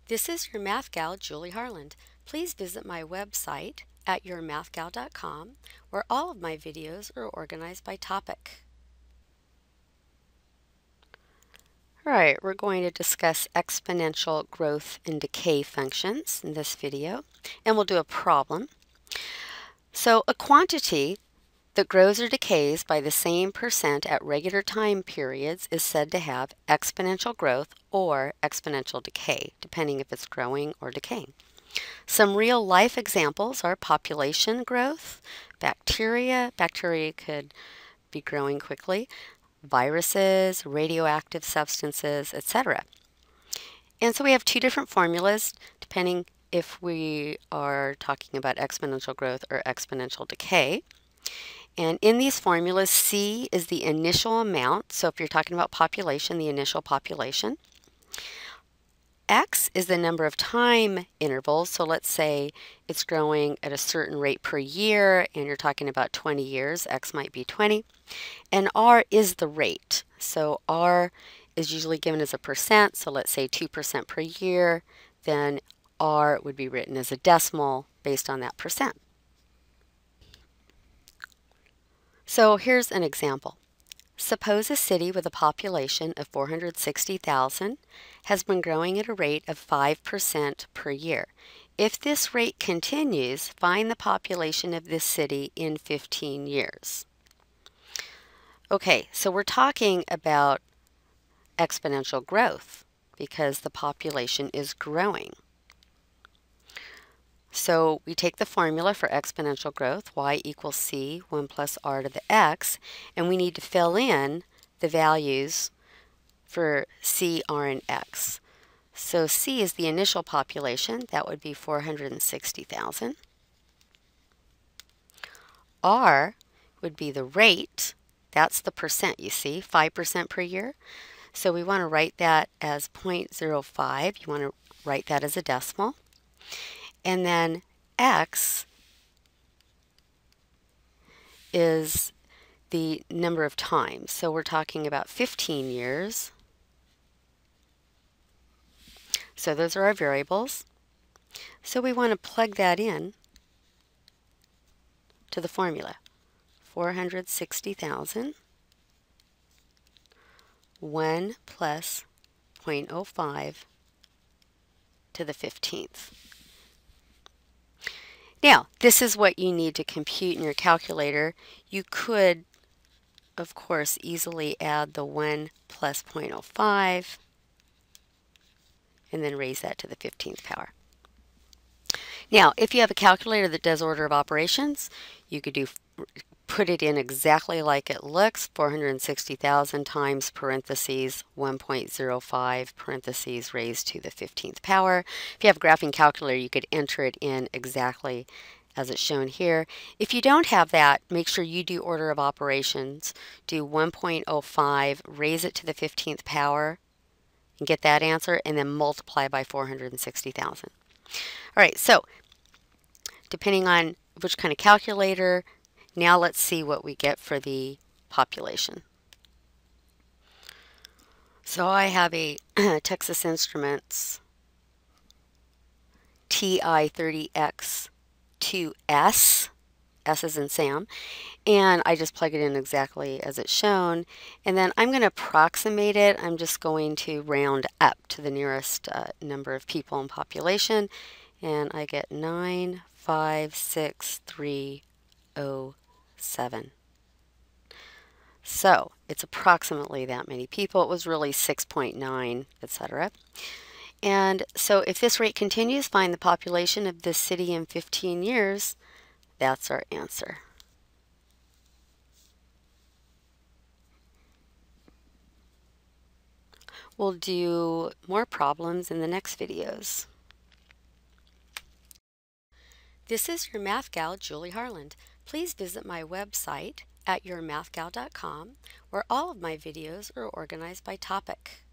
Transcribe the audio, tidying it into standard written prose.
This is your math gal, Julie Harland. Please visit my website at yourmathgal.com, where all of my videos are organized by topic. All right, we're going to discuss exponential growth and decay functions in this video, and we'll do a problem. So a quantity that grows or decays by the same percent at regular time periods is said to have exponential growth or exponential decay, depending if it's growing or decaying. Some real-life examples are population growth, bacteria could be growing quickly, viruses, radioactive substances, etc. And so we have two different formulas depending if we are talking about exponential growth or exponential decay. And in these formulas, C is the initial amount. So if you're talking about population, the initial population. X is the number of time intervals. So let's say it's growing at a certain rate per year and you're talking about 20 years. X might be 20. And R is the rate. So R is usually given as a percent. So let's say 2% per year. Then R would be written as a decimal based on that percent. So here's an example. Suppose a city with a population of 460,000 has been growing at a rate of 5% per year. If this rate continues, find the population of this city in 15 years. Okay, so we're talking about exponential growth because the population is growing. So we take the formula for exponential growth, y equals c, 1 plus r to the x, and we need to fill in the values for c, r, and x. So c is the initial population, that would be 460,000. R would be the rate, that's the percent, you see, 5% per year. So we want to write that as 0.05, you want to write that as a decimal. And then x is the number of times. So we're talking about 15 years. So those are our variables. So we want to plug that in to the formula. 460,000, 1 plus 0.05 to the 15th. Now, this is what you need to compute in your calculator. You could, of course, easily add the 1 plus 0.05 and then raise that to the 15th power. Now, if you have a calculator that does order of operations, you could put it in exactly like it looks, 460,000 times parentheses 1.05 parentheses raised to the 15th power. If you have a graphing calculator, you could enter it in exactly as it's shown here. If you don't have that, make sure you do order of operations. Do 1.05, raise it to the 15th power, and get that answer, and then multiply by 460,000. All right, so depending on which kind of calculator, now let's see what we get for the population. So I have a Texas Instruments TI-30X2S, S as in Sam, and I just plug it in exactly as it's shown, and then I'm going to approximate it. I'm just going to round up to the nearest number of people in population, and I get 95630. 7. So it's approximately that many people. It was really 6.9, etc. And so if this rate continues, find the population of this city in 15 years. That's our answer. We'll do more problems in the next videos. This is your math gal, Julie Harland. Please visit my website at yourmathgal.com, where all of my videos are organized by topic.